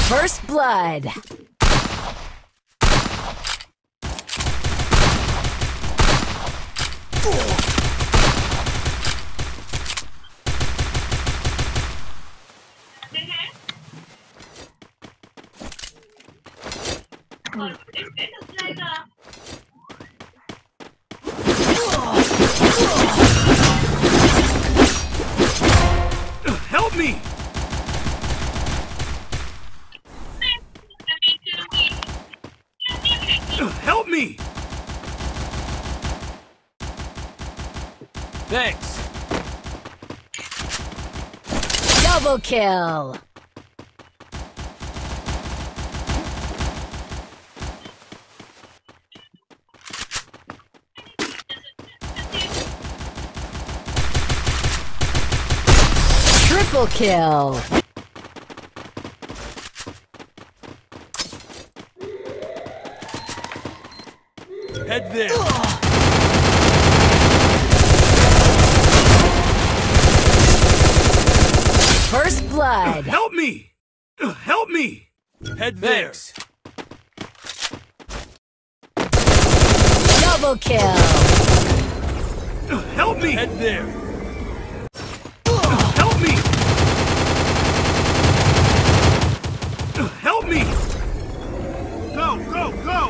First blood. Help me! Help me! Thanks. Double kill. Triple kill. Head there. First blood. Help me! Help me! Head there. Thanks. Double kill. Help me! Head there. Help me! Help me! Go, go, go!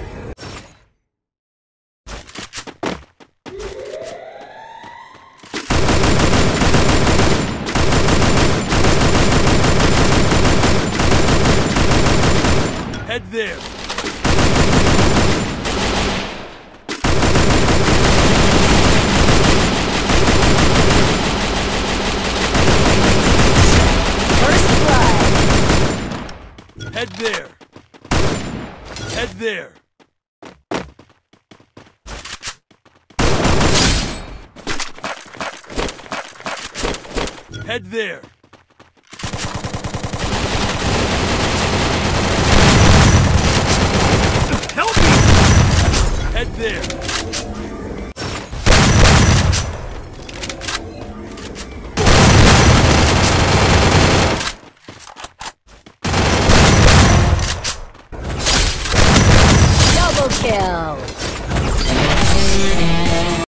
Head there. First blood. Head there. Head there. Head there. Help me! Head there.